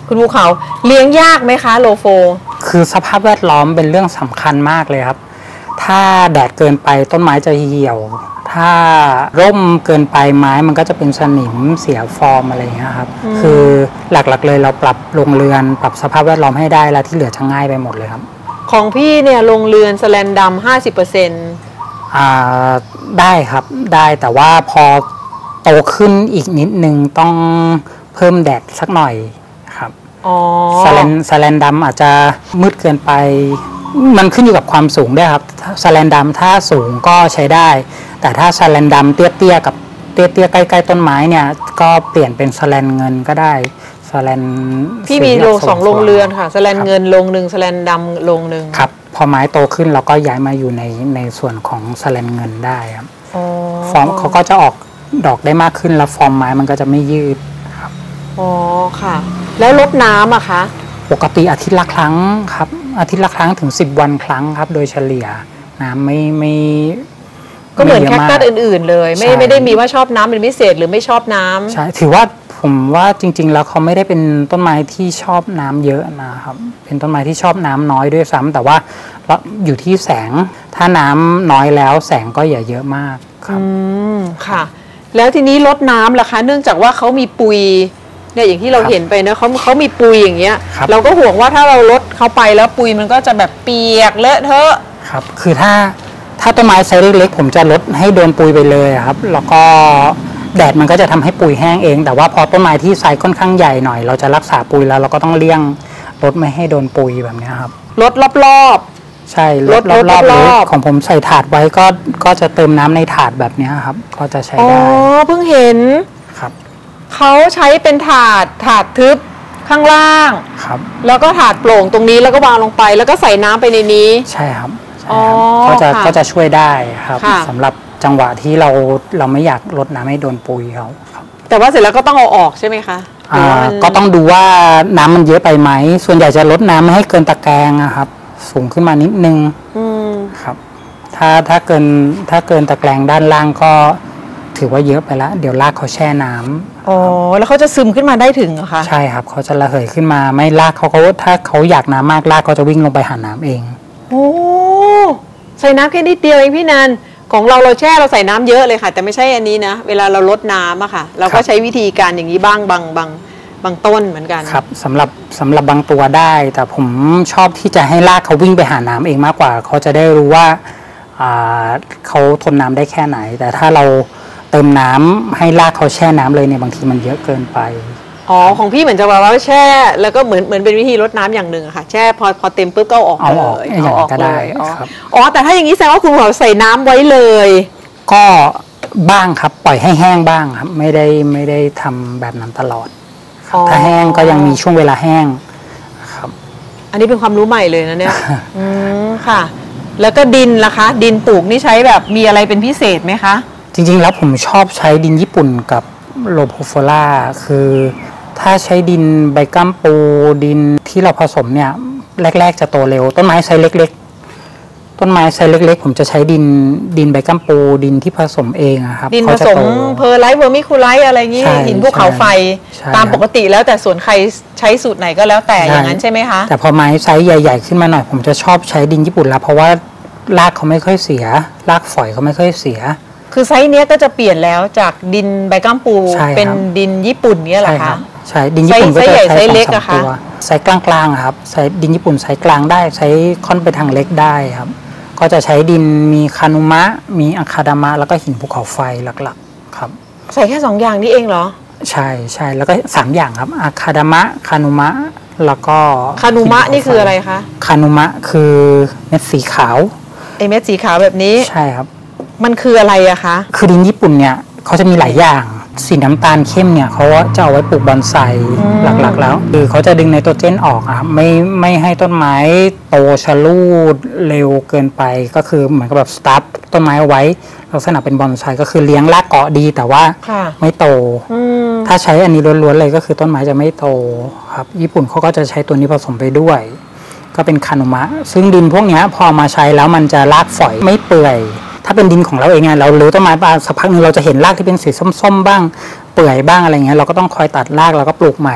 คุณภูเขาเลี้ยงยากไหมคะโลโฟคือสภาพแวดล้อมเป็นเรื่องสำคัญมากเลยครับถ้าแดดเกินไปต้นไม้จะเหี่ยวถ้าร่มเกินไปไม้มันก็จะเป็นสนิมเสียฟอร์มอะไรอย่างเงี้ยครับคือหลักๆเลยเราปรับโรงเรือนปรับสภาพแวดล้อมให้ได้แล้วที่เหลือจะง่ายไปหมดเลยครับของพี่เนี่ยโรงเรือนแสแลนดำ50% ได้ครับได้แต่ว่าพอโตขึ้นอีกนิดนึงต้องเพิ่มแดดสักหน่อยครับแสแลนดำอาจจะมืดเกินไปมันขึ้นอยู่กับความสูงด้วยครับแสแลนดำถ้าสูงก็ใช้ได้แต่ถ้าแสแลนดำเตี้ยๆกับเตี้ยๆใกล้ๆต้นไม้เนี่ยก็เปลี่ยนเป็นแสแลนเงินก็ได้แสแลนพี่มี2โรงเรือนค่ะแสแลนเงินโรงหนึ่งแสแลนดำโรงหนึ่งครับพอไม้โตขึ้นเราก็ย้ายมาอยู่ในส่วนของแสแลนเงินได้ครับฟอร์มเขาก็จะออกดอกได้มากขึ้นแล้วฟอร์มไม้มันก็จะไม่ยืดครับอ๋อค่ะแล้วรดน้ำอะคะปกติอาทิตย์ละครั้งครับอาทิตย์ละครั้งถึง10 วันครั้งครับโดยเฉลี่ยน้ำไม่ก็เหมือนแคคตัสอื่นๆเลยไม่ได้มีว่าชอบน้ำเป็นพิเศษหรือไม่ชอบน้ำใช่ถือว่าผมว่าจริงๆแล้วเขาไม่ได้เป็นต้นไม้ที่ชอบน้ำเยอะนะครับเป็นต้นไม้ที่ชอบน้ำน้อยด้วยซ้ำแต่ว่าอยู่ที่แสงถ้าน้ำน้อยแล้วแสงก็อย่าเยอะมากครับค่ะแล้วทีนี้ลดน้ำล่ะคะเนื่องจากว่าเขามีปุยเนี่ยอย่างที่เราเห็นไปนะเขามีปุยอย่างเงี้ยเราก็ห่วงว่าถ้าเราลดเขาไปแล้วปุยมันก็จะแบบเปียกเลอะเทอะครับคือถ้าต้นไม้ไซส์เล็กๆผมจะลดให้โดนปุยไปเลยครับแล้วก็แดดมันก็จะทำให้ปุยแห้งเองแต่ว่าพอต้นไม้ที่ไซส์ค่อนข้างใหญ่หน่อยเราจะรักษาปุยแล้วเราก็ต้องเลี่ยงลดไม่ให้โดนปุยแบบนี้ครับลดรอบใช่ลดรอบของผมใส่ถาดไว้ก็จะเติมน้ำในถาดแบบนี้ครับก็จะใช้ได้เพิ่งเห็นครับเขาใช้เป็นถาดทึบข้างล่างครับแล้วก็ถาดโปร่งตรงนี้แล้วก็วางลงไปแล้วก็ใส่น้ำไปในนี้ใช่ครับก็จะช่วยได้ครับสำหรับจังหวะที่เราไม่อยากลดน้ำให้โดนปุยเขาครับแต่ว่าเสร็จแล้วก็ต้องเอาออกใช่ไหมคะก็ต้องดูว่าน้ำมันเยอะไปไหมส่วนใหญ่จะลดน้ำไม่ให้เกินตะแกรงครับสูงขึ้นมานิดนึงครับถ้าเกินตะแกรงด้านล่างก็ถือว่าเยอะไปแล้วเดี๋ยวรากเขาแช่น้ำแล้วเขาจะซึมขึ้นมาได้ถึงเหรอคะใช่ครับเขาจะระเหยขึ้นมาไม่รากเขาถ้าเขาอยากน้ำมากรากเขาจะวิ่งลงไปหาน้ำเองใส่น้ำแค่นิดเดียวเองพี่นันของเราแช่เราใส่น้ำเยอะเลยค่ะแต่ไม่ใช่อันนี้นะเวลาเราลดน้ำอะค่ะเราก็ใช้วิธีการอย่างนี้บ้างบางต้นเหมือนกันครับสำหรับบางตัวได้แต่ผมชอบที่จะให้รากเขาวิ่งไปหาน้ำเองมากกว่าเขาจะได้รู้ว่าเขาทนน้ำได้แค่ไหนแต่ถ้าเราเติมน้ำให้รากเขาแช่น้ำเลยเนี่ยบางทีมันเยอะเกินไปของพี่เหมือนจะว่าแช่แล้วก็เหมือนเป็นวิธีรดน้ำอย่างหนึ่งอะค่ะแช่พอเต็มปุ๊บก็ออกเลยเอาออกก็ได้แต่ถ้าอย่างนี้แสดงว่าคุณเขาใส่น้ำไว้เลยก็บ้างครับปล่อยให้แห้งบ้างครับไม่ได้ทำแบบนั้นตลอดถ้าแห้งก็ยังมีช่วงเวลาแห้งครับอันนี้เป็นความรู้ใหม่เลยนะเนี่ยค่ะแล้วก็ดินล่ะคะดินปลูกนี่ใช้แบบมีอะไรเป็นพิเศษไหมคะจริงๆแล้วผมชอบใช้ดินญี่ปุ่นกับโลโพโฟล่าคือถ้าใช้ดินใบกัมปูดินที่เราผสมเนี่ยแรกๆจะโตเร็วต้นไม้ไซส์เล็กๆผมจะใช้ดินใบกัมปูดินที่ผสมเองครับดินผสมเพอร์ไลท์เวอร์มิคูไลท์อะไรงี้หินภูเขาไฟตามปกติแล้วแต่ส่วนใครใช้สูตรไหนก็แล้วแต่อย่างนั้นใช่ไหมคะแต่พอไม้ไซส์ใหญ่ๆขึ้นมาหน่อยผมจะชอบใช้ดินญี่ปุ่นแล้วเพราะว่ารากเขาไม่ค่อยเสียรากฝอยเขาไม่ค่อยเสียคือไซส์เนี้ยก็จะเปลี่ยนแล้วจากดินใบกัมปูเป็นดินญี่ปุ่นเนี้ยเหรอคะใช่ดินญี่ปุ่นก็จะใช้2-3ตัวไซส์กลางๆครับไซส์ดินญี่ปุ่นไซส์กลางได้ใช้ค่อนไปทางเล็กได้ครับก็จะใช้ดินมีคานุมะมีอะคาดามะแล้วก็หินภูเขาไฟหลักๆครับใส่แค่2 อย่างนี้เองเหรอใช่แล้วก็3 อย่างครับอะคาดามะคานุมะแล้วก็คานุมะนี่คืออะไรคะคานุมะคือเม็ดสีขาวเม็ดสีขาวแบบนี้ใช่ครับมันคืออะไรอะคะคือดินญี่ปุ่นเนี่ยเขาจะมีหลายอย่างสีน้ำตาลเข้มเนี่ยเขาจะเอาไว้ปลูกบอนไซหลักๆแล้วคือเขาจะดึงไนโตรเจนออกอ่ะไม่ให้ต้นไม้โตชะลูดเร็วเกินไปก็คือเหมือนกับแบบสตาร์ทต้นไม้เอาไว้ลักษณะเป็นบอนไซก็คือเลี้ยงรากเกาะดีแต่ว่าไม่โตถ้าใช้อันนี้ล้วนๆเลยก็คือต้นไม้จะไม่โตครับญี่ปุ่นเขาก็จะใช้ตัวนี้ผสมไปด้วยก็เป็นคานุมะซึ่งดินพวกนี้พอมาใช้แล้วมันจะรากฝอยไม่เปื่อยถ้าเป็นดินของเราเองไงเรารื้อต้นไม้ไปสักพักนึงเราจะเห็นรากที่เป็นสีส้มๆบ้างเปื่อยบ้างอะไรเงี้ยเราก็ต้องคอยตัดรากแล้วก็ปลูกใหม่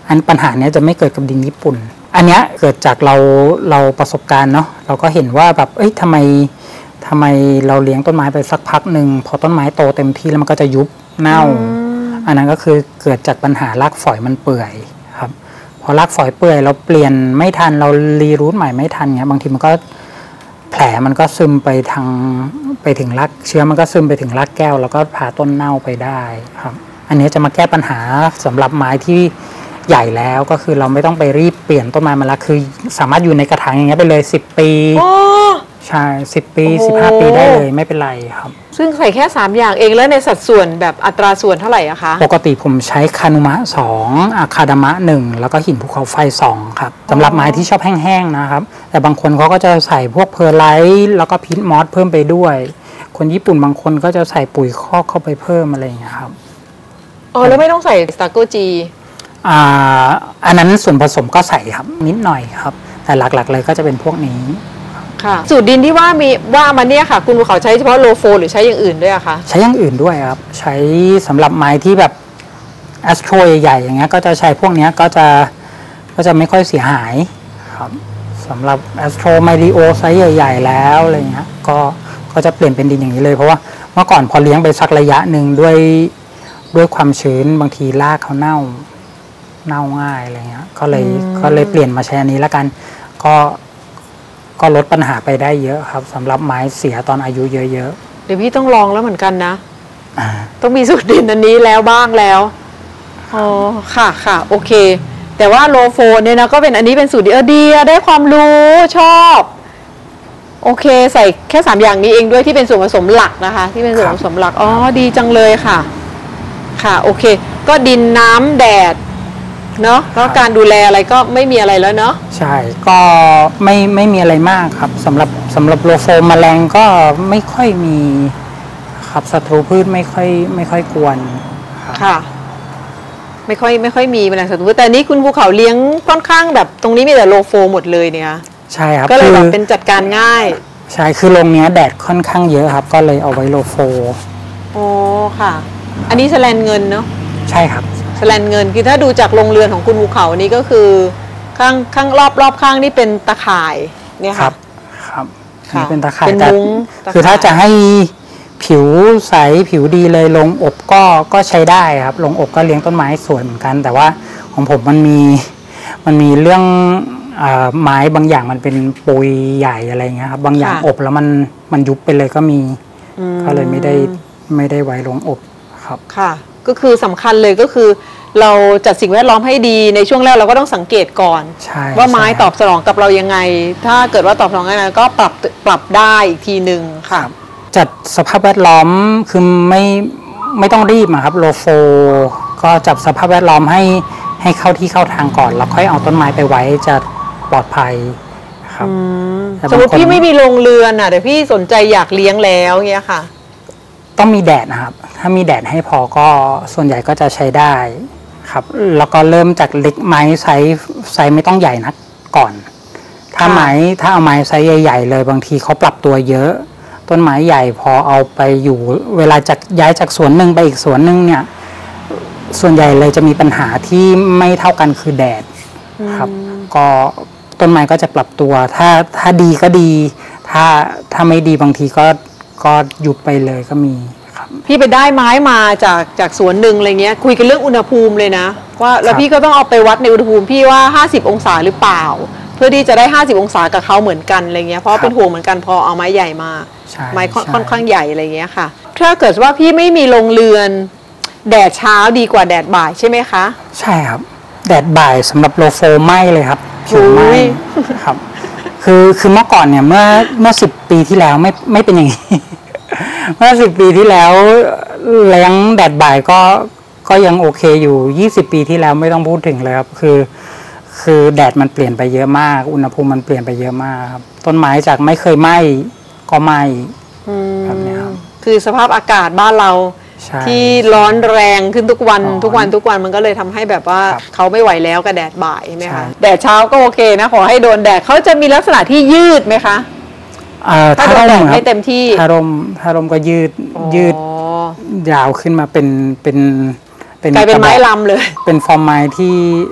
อันปัญหาเนี้ยจะไม่เกิดกับดินญี่ปุ่นอันเนี้ยเกิดจากเราประสบการณ์เนาะเราก็เห็นว่าแบบทำไมเราเลี้ยงต้นไม้ไปสักพักหนึ่งพอต้นไม้โตเต็มที่แล้วมันก็จะยุบเน่าอันนั้นก็คือเกิดจากปัญหารากฝอยมันเปื่อยครับพอรากฝอยเปื่อยเราเปลี่ยนไม่ทันเรารีรูทใหม่ไม่ทันเงี้ยบางทีมันก็แผลมันก็ซึมไปถึงรากเชื้อมันก็ซึมไปถึงรากแก้วแล้วก็พาต้นเน่าไปได้ครับอันนี้จะมาแก้ปัญหาสำหรับไม้ที่ใหญ่แล้วก็คือเราไม่ต้องไปรีบเปลี่ยนต้นไม้มาละคือสามารถอยู่ในกระถางอย่างเงี้ยไปเลย10 ปีใช่10 ปี15 ปีได้เลยไม่เป็นไรครับซึ่งใส่แค่3อย่างเองแล้วในสัดส่วนแบบอัตราส่วนเท่าไหร่อะคะปกติผมใช้คานุมะ2อะคาดามะ1แล้วก็หินภูเขาไฟ2ครับสำหรับไม้ที่ชอบแห้งๆนะครับแต่บางคนเขาก็จะใส่พวกเพอร์ไลท์แล้วก็พิทมอสเพิ่มไปด้วยคนญี่ปุ่นบางคนก็จะใส่ปุ๋ยคอกเข้าไปเพิ่มอะไรอย่างเงี้ยครับแล้วไม่ต้องใส่สตาร์โกจีอันนั้นส่วนผสมก็ใส่ครับนิดหน่อยครับแต่หลักๆเลยก็จะเป็นพวกนี้ค่ะสูตรดินที่ว่ามาเนี่ยค่ะคุณภูเขาใช้เฉพาะโลโฟหรือใช้อย่างอื่นด้วยอะคะใช้อย่างอื่นด้วยครับใช้สำหรับไม้ที่แบบแอสโตรใหญ่ๆอย่างเงี้ยก็จะใช้พวกนี้ก็จะไม่ค่อยเสียหายครับสำหรับแอสโตรไมริโอไซส์ใหญ่ๆแล้วอะไรเงี้ยก็จะเปลี่ยนเป็นดินอย่างนี้เลยเพราะว่าเมื่อก่อนพอเลี้ยงไปสักระยะหนึ่งด้วยความชื้นบางทีรากเขาเน่าง่ายอะไรเงี้ยก็เลยเปลี่ยนมาใช้อันนี้แล้วกันก็ลดปัญหาไปได้เยอะครับสำหรับไม้เสียตอนอายุเยอะๆเดี๋ยวพี่ต้องลองแล้วเหมือนกันนะต้องมีสูตรดินอันนี้แล้วบ้างแล้วค่ะโอเคแต่ว่าโลโฟเนี่ยนะก็เป็นอันนี้เป็นสูตรดีได้ความรู้ชอบโอเคใส่แค่3อย่างนี้เองด้วยที่เป็นส่วนผสมหลักนะคะที่เป็นส่วนผสมหลักดีจังเลยค่ะโอเคก็ดินน้ำแดดเนาะแล้วการดูแลอะไรก็ไม่มีอะไรแล้วเนาะใช่ก็ไม่มีอะไรมากครับสำหรับโลโฟมแมลงก็ไม่ค่อยมีครับศัตรูพืชไม่ค่อยกวนค่ะไม่ค่อยมีแมลงศัตรูพืชแต่นี้คุณภูเขาเลี้ยงค่อนข้างแบบตรงนี้มีแต่โลโฟหมดเลยเนี่ยใช่ครับก็เลยแบบเป็นจัดการง่ายใช่คือโรงเนี้ยแดดค่อนข้างเยอะครับก็เลยเอาไว้โลโฟค่ะอันนี้แสลนเงินเนาะใช่ครับแสลนเงินคือถ้าดูจากโรงเรือนของคุณภูเขานี้ก็คือข้างรอบข้างนี่เป็นตะข่ายเนี่ยค่ะครับนี่เป็นตะข่ายเป็นมุ้งคือถ้าจะให้ผิวใสผิวดีเลยลงอบก็ใช้ได้ครับลงอบก็เลี้ยงต้นไม้สวยเหมือนกันแต่ว่าของผมมันมีเรื่องไม้บางอย่างมันเป็นปุยใหญ่อะไรเงี้ยครับบางอย่างอบแล้วมันยุบไปเลยก็มีก็เลยไม่ได้ไว้ลงอบครับค่ะก็คือสำคัญเลยก็คือเราจัดสิ่งแวดล้อมให้ดีในช่วงแรกเราก็ต้องสังเกตก่อนว่าไม้ตอบสนองกับเรายังไงถ้าเกิดว่าตอบสนองยังไงก็ปรับได้อีกทีหนึ่งค่ะจัดสภาพแวดล้อมคือไม่ต้องรีบครับโลโฟก็จับสภาพแวดล้อมให้เข้าที่เข้าทางก่อนแล้วค่อยเอาต้นไม้ไปไว้จะปลอดภัยครับสมมติพี่ไม่มีโรงเรือนแต่พี่สนใจอยากเลี้ยงแล้วเงี้ยค่ะต้องมีแดดนะครับถ้ามีแดดให้พอก็ส่วนใหญ่ก็จะใช้ได้ครับแล้วก็เริ่มจากเล็กไม้ไซส์ไม่ต้องใหญ่นักก่อนถ้าเอาไม้ไซส์ใหญ่ๆเลยบางทีเขาปรับตัวเยอะต้นไม้ใหญ่พอเอาไปอยู่เวลาย้ายจากสวนหนึ่งไปอีกสวนหนึ่งเนี่ยส่วนใหญ่เลยจะมีปัญหาที่ไม่เท่ากันคือแดดครับก็ต้นไม้ก็จะปรับตัวถ้าดีก็ดีถ้าไม่ดีบางทีก็หยุดไปเลยก็มีครับพี่ไปได้ไม้มาจากสวนหนึ่งอะไรเงี้ยคุยกันเรื่องอุณหภูมิเลยนะว่าแล้วพี่ก็ต้องเอาไปวัดในอุณหภูมิพี่ว่า50 องศาหรือเปล่าเพื่อที่จะได้50 องศากับเขาเหมือนกันอะไรเงี้ยเพราะเป็นห่วงเหมือนกันพอเอาไม้ใหญ่มาไม้ค่อนข้างใหญ่อะไรเงี้ยค่ะถ้าเกิดว่าพี่ไม่มีโรงเรือนแดดเช้าดีกว่าแดดบ่ายใช่ไหมคะใช่ครับแดดบ่ายสำหรับโลโฟไหม้เลยครับผิวไหม้ครับคือเมื่อก่อนเนี่ยเมื่อ10 ปีที่แล้วไม่เป็นอย่างนี้เมื่อ10 ปีที่แล้วเลี้ยงแดดบ่ายก็ยังโอเคอยู่20 ปีที่แล้วไม่ต้องพูดถึงเลยครับคือแดดมันเปลี่ยนไปเยอะมากอุณหภูมิมันเปลี่ยนไปเยอะมากครับต้นไม้จากไม่เคยไหม้ก็ไหม้แบบนี้ครับคือสภาพอากาศบ้านเราที่ร้อนแรงขึ้นทุกวันมันก็เลยทำให้แบบว่าเขาไม่ไหวแล้วกับแดดบ่ายใช่ไหมคะแดดเช้าก็โอเคนะขอให้โดนแดดเขาจะมีลักษณะที่ยืดไหมคะถ้าโดนแดดไม่เต็มที่ถ้าร่มก็ยืดยาวขึ้นมาเป็นกลายเป็นไม้ลำเลยเป็นฟอร์มไม้ที่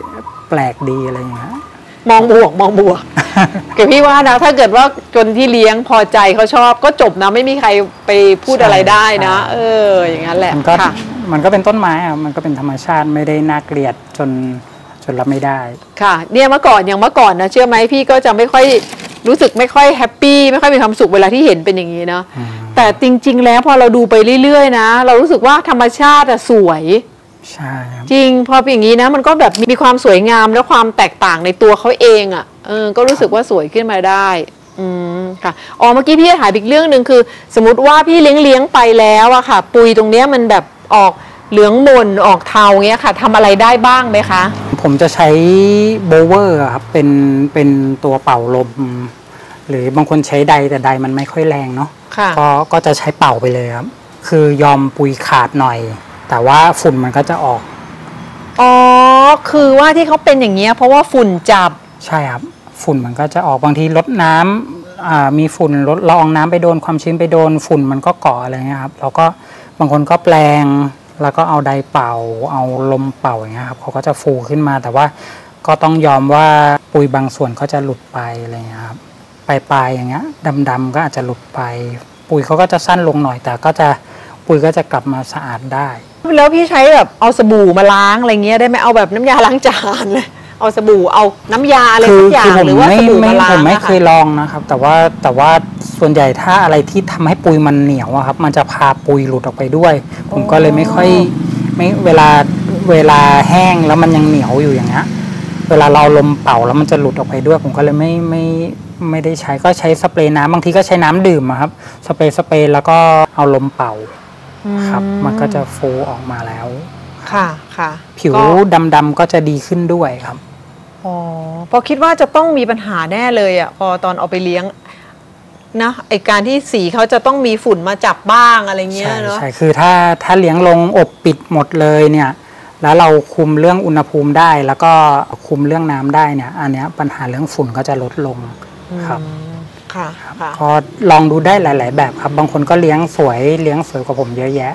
แปลกดีอะไรอย่างเงี้ยมองบวกมองบวก เกี่ยวพี่ว่านะถ้าเกิดว่าคนที่เลี้ยงพอใจเขาชอบก็จบนะไม่มีใครไปพูดอะไรได้นะอย่างนั้นแหละมันก็เป็นต้นไม้อะมันก็เป็นธรรมชาติไม่ได้น่าเกลียดจนรับไม่ได้ค่ะเนี่ยเมื่อก่อนนะเชื่อไหมพี่ก็จะไม่ค่อยรู้สึกไม่ค่อยแฮปปี้ไม่ค่อยมีความสุขเวลาที่เห็นเป็นอย่างนี้เนาะแต่จริงๆแล้วพอเราดูไปเรื่อยๆนะเรารู้สึกว่าธรรมชาติสวยใช่จริงพอเป็นอย่างนี้นะมันก็แบบมีความสวยงามและความแตกต่างในตัวเขาเองก็รู้สึกว่าสวยขึ้นมาได้ค่ะเมื่อกี้พี่ถามอีกเรื่องหนึ่งคือสมมติว่าพี่เลี้ยงไปแล้วอะค่ะปุยตรงเนี้ยมันแบบออกเหลืองหม่นออกเทาเงี้ยค่ะทำอะไรได้บ้างไหมคะผมจะใช้โบเวอร์ครับเป็นตัวเป่าลมหรือบางคนใช้ไดแต่ไดมันไม่ค่อยแรงเนาะก็จะใช้เป่าไปเลยครับคือยอมปุยขาดหน่อยแต่ว่าฝุ่นมันก็จะออกคือว่าที่เขาเป็นอย่างเงี้ยเพราะว่าฝุ่นจับใช่ครับฝุ่นมันก็จะออกบางทีรดน้ำมีฝุ่นลดละอองน้ำไปโดนความชื้นไปโดนฝุ่นมันก็เกาะอะไรเงี้ยครับแล้วก็บางคนก็แปลงแล้วก็เอาไดเป่าเอาลมเป่าอย่างเงี้ยครับเขาก็จะฟูขึ้นมาแต่ว่าก็ต้องยอมว่าปุยบางส่วนก็จะหลุดไปอะไรเงี้ยครับปลายอย่างเงี้ยดำๆก็อาจจะหลุดไปปุยเขาก็จะสั้นลงหน่อยแต่ก็จะปุยก็จะกลับมาสะอาดได้แล้วพี่ใช้แบบเอาสบู่มาล้างอะไรเงี้ยได้ไหมเอาแบบน้ำยาล้างจานเลยเอาสบู่เอาน้ำยาอะไรทุกอย่างหรือว่าสบู่มาล้างผมไม่เคยลองนะครับแต่ว่าส่วนใหญ่ถ้าอะไรที่ทำให้ปุยมันเหนียวครับมันจะพาปุยหลุดออกไปด้วยผมก็เลยไม่เวลาแห้งแล้วมันยังเหนียวอยู่อย่างเงี้ยเวลาเราลมเป่าแล้วมันจะหลุดออกไปด้วยผมก็เลยไม่ได้ใช้ก็ใช้สเปรย์น้ำบางทีก็ใช้น้ำดื่มครับสเปรย์แล้วก็เอาลมเป่าครับมันก็จะฟูออกมาแล้วค่ะผิวดำๆก็จะดีขึ้นด้วยครับพอคิดว่าจะต้องมีปัญหาแน่เลยพอตอนเอาไปเลี้ยงนะไอการที่สีเขาจะต้องมีฝุ่นมาจับบ้างอะไรเงี้ยเนาะใช่คือถ้าเลี้ยงลงอบปิดหมดเลยเนี่ยแล้วเราคุมเรื่องอุณหภูมิได้แล้วก็คุมเรื่องน้ำได้เนี่ยอันเนี้ยปัญหาเรื่องฝุ่นก็จะลดลงครับก็ลองดูได้หลายๆแบบครับบางคนก็เลี้ยงสวยกว่าผมเยอะแยะ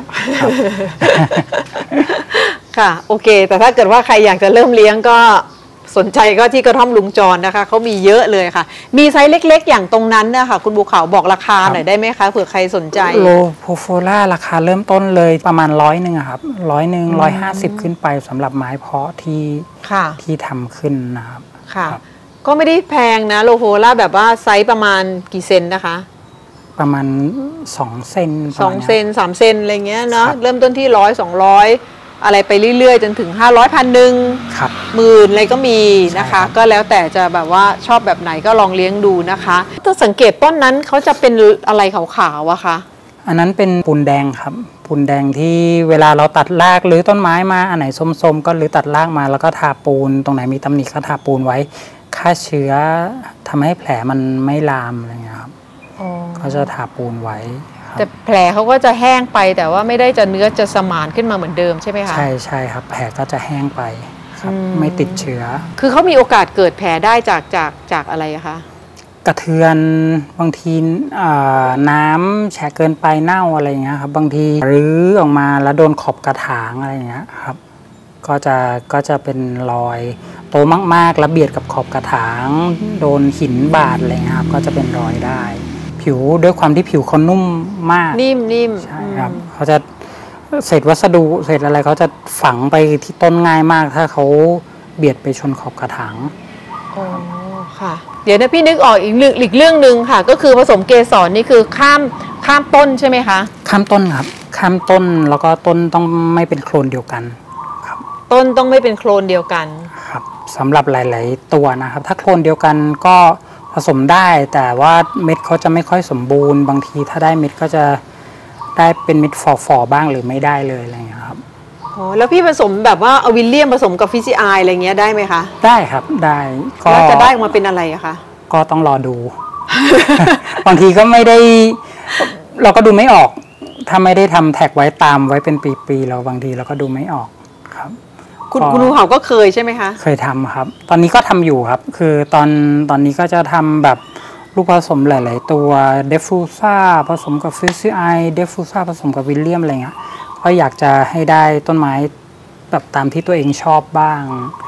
ค่ะโอเคแต่ถ้าเกิดว่าใครอยากจะเริ่มเลี้ยงก็สนใจก็ที่กระท่อมลุงจรนะคะเขามีเยอะเลยค่ะมีไซส์เล็กๆอย่างตรงนั้นนะคะคุณบัวขาวบอกราคาหน่อยได้ไหมคะเผื่อใครสนใจโลโพโฟล่าราคาเริ่มต้นเลยประมาณ100ครับ150ขึ้นไปสำหรับไม้เพาะที่ทำขึ้นนะครับค่ะก็ไม่ได้แพงนะโลโพล่าแบบว่าไซส์ประมาณกี่เซนนะคะประมาณ2 เซน 2 เซน3 เซนอะไรเงี้ยเนาะเริ่มต้นที่100 200อะไรไปเรื่อยๆจนถึง500 1,000 10,000อะไรก็มีนะคะก็แล้วแต่จะแบบว่าชอบแบบไหนก็ลองเลี้ยงดูนะคะถ้าสังเกตต้นนั้นเขาจะเป็นอะไรขาวๆอะคะอันนั้นเป็นปูนแดงครับปูนแดงที่เวลาเราตัดรากหรือต้นไม้มาอันไหนส้มๆก็หรือตัดรากมาแล้วก็ทาปูนตรงไหนมีตำหนิก็ทาปูนไว้ฆ่าเชื้อทำให้แผลมันไม่ลามอะไรเงี้ยครับเขาจะทาปูนไว้แต่แผลเขาก็จะแห้งไปแต่ว่าไม่ได้จะเนื้อจะสมานขึ้นมาเหมือนเดิมใช่ไหมคะใช่ครับแผลก็จะแห้งไปครับไม่ติดเชื้อคือเขามีโอกาสเกิดแผลได้จากอะไรคะกระเทือนบางทีน้ำแฉะเกินไปเน่าอะไรเงี้ยครับบางทีรื้อออกมาแล้วโดนขอบกระถางอะไรเงี้ยครับก็จะเป็นรอยโตมากๆแล้วเบียดกับขอบกระถางโดนหินบาดอะไรเงี้ยครับก็จะเป็นรอยได้ผิวด้วยความที่ผิวเขานุ่มมากนิ่มใช่ครับเขาจะเศษวัสดุเศษอะไรเขาจะฝังไปที่ต้นง่ายมากถ้าเขาเบียดไปชนขอบกระถางค่ะเดี๋ยวนะพี่นึกออกอีกเรื่องหนึ่งค่ะก็คือผสมเกสรนี่คือข้ามต้นใช่ไหมคะข้ามต้นครับข้ามต้นแล้วก็ต้นต้องไม่เป็นโคลนเดียวกันครับต้นต้องไม่เป็นโคลนเดียวกันครับสำหรับหลายๆตัวนะครับถ้าโคลนเดียวกันก็ผสมได้แต่ว่าเม็ดเขาจะไม่ค่อยสมบูรณ์บางทีถ้าได้เม็ดก็จะได้เป็นเม็ดฝ่อบ้างหรือไม่ได้เลยอะไรอย่างเงี้ยครับแล้วพี่ผสมแบบว่าเอาวิลเลียมผสมกับฟิซิไออะไรเงี้ยได้ไหมคะได้ครับได้ก็จะได้ออกมาเป็นอะไรอะคะก็ต้องรอดู บางทีก็ไม่ได้เราก็ดูไม่ออกถ้าไม่ได้ทำแท็กไว้ตามไว้เป็นปีๆเราบางทีเราก็ดูไม่ออกครับคุณรู้เขาก็เคยใช่ไหมคะเคยทำครับตอนนี้ก็ทำอยู่ครับคือตอนนี้ก็จะทำแบบลูกผสมหลายๆตัวเดฟูซ่าผสมกับฟิซิไอเดฟูซ่าผสมกับวิลเลียมอะไรเงี้ยก็อยากจะให้ได้ต้นไม้แบบตามที่ตัวเองชอบบ้างใ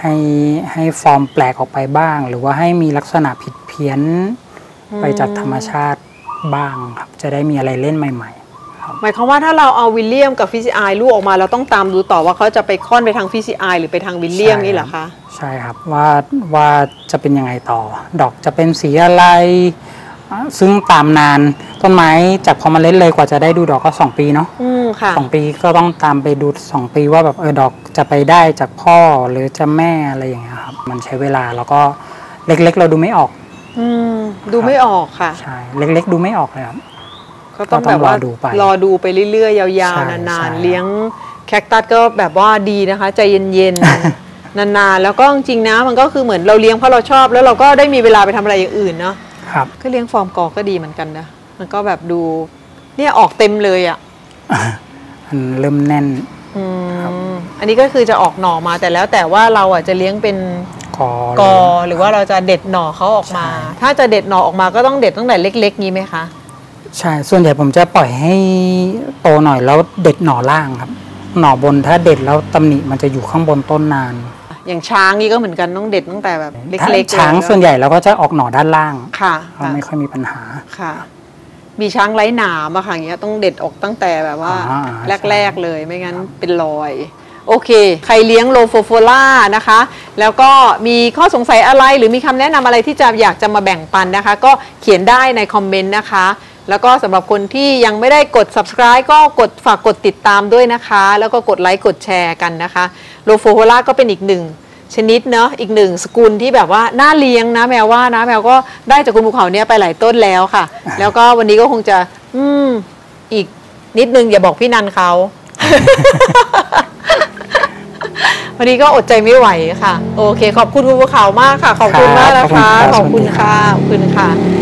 ให้ให้ฟอร์มแปลกออกไปบ้าง หรือว่าให้มีลักษณะผิดเพี้ยนไปจากธรรมชาติบ้างครับจะได้มีอะไรเล่นใหม่ๆหมายความว่าถ้าเราเอาวิลเลียมกับฟิซิไอลูกออกมาเราต้องตามดูต่อว่าเขาจะไปค่อนไปทางฟิซิไอหรือไปทางวิลเลียมนี่เหรอคะใช่ครับว่าจะเป็นยังไงต่อดอกจะเป็นสีอะไรซึ่งตามนานต้นไม้จากพอเมล็ดเลยกว่าจะได้ดูดอกก็2 ปีเนาะ2 ปีก็ต้องตามไปดู2 ปีว่าแบบดอกจะไปได้จากพ่อหรือจะแม่อะไรอย่างเงี้ยครับมันใช้เวลาแล้วก็เล็กๆเราดูไม่ออกดูไม่ออกค่ะใช่เล็กๆดูไม่ออกเลยครับก็ต้องแบบว่ารอดูไปเรื่อยๆยาวๆนานๆเลี้ยงแคคตัสก็แบบว่าดีนะคะใจเย็นๆนานๆแล้วก็จริงๆนะมันก็คือเหมือนเราเลี้ยงเพราะเราชอบแล้วเราก็ได้มีเวลาไปทำอะไรอย่างอื่นเนาะครับก็เลี้ยงฟอร์มกอก็ดีเหมือนกันนะมันก็แบบดูเนี่ยออกเต็มเลยอ่ะมันเริ่มแน่นอันนี้ก็คือจะออกหน่อมาแต่แล้วแต่ว่าเราอ่ะจะเลี้ยงเป็นกอหรือว่าเราจะเด็ดหน่อเขาออกมาถ้าจะเด็ดหน่อออกมาก็ต้องเด็ดตั้งแต่เล็กๆงี้ไหมคะใช่ส่วนใหญ่ผมจะปล่อยให้โตหน่อยแล้วเด็ดหน่อล่างครับหน่อบนถ้าเด็ดแล้วตำหนิมันจะอยู่ข้างบนต้นนานอย่างช้างนี่ก็เหมือนกันต้องเด็ดตั้งแต่แบบเล็กๆช้างส่วนใหญ่เราก็จะออกหน่อด้านล่างค่ะไม่ค่อยมีปัญหาค่ะมีช้างไร้หนามอะค่ะอย่างเงี้ยต้องเด็ดออกตั้งแต่แบบว่าแรกๆเลยไม่งั้นเป็นรอยโอเคใครเลี้ยงโลโฟโฟล่านะคะแล้วก็มีข้อสงสัยอะไรหรือมีคำแนะนำอะไรที่จะอยากจะมาแบ่งปันนะคะก็เขียนได้ในคอมเมนต์นะคะแล้วก็สำหรับคนที่ยังไม่ได้กด subscribe ก็ฝากกดติดตามด้วยนะคะแล้วก็กดไลค์กดแชร์กันนะคะโลโฟโฟล่าก็เป็นอีกหนึ่งชนิดเนาะอีกหนึ่งสกุลที่แบบว่าน่าเลี้ยงนะแมวว่านะแมวก็ได้จากคุณภูเขาเนี่ยไปหลายต้นแล้วค่ะแล้วก็วันนี้ก็คงจะอีกนิดนึงอย่าบอกพี่นันเขา วันนี้ก็อดใจไม่ไหวค่ะโอเคขอบคุณคุณภูเขามากค่ะขอบคุณมากนะคะขอบคุณค่ะขอบคุณค่ะ